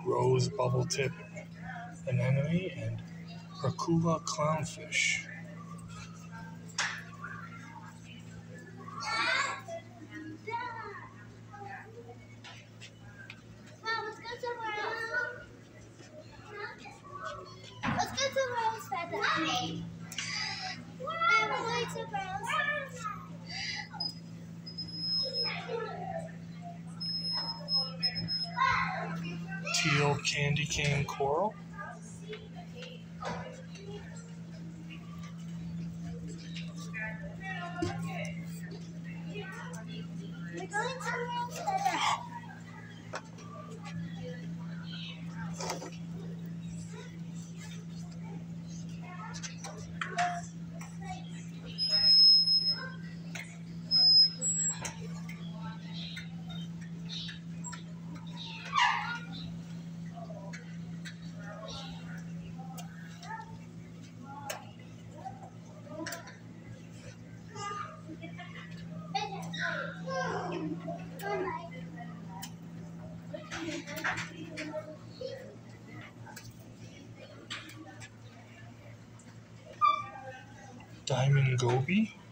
rose bubble tip anemone, and Racula clownfish. Let's go to Rose Feather. Teal candy cane coral. We're going to Rose Feather. Diamond goby.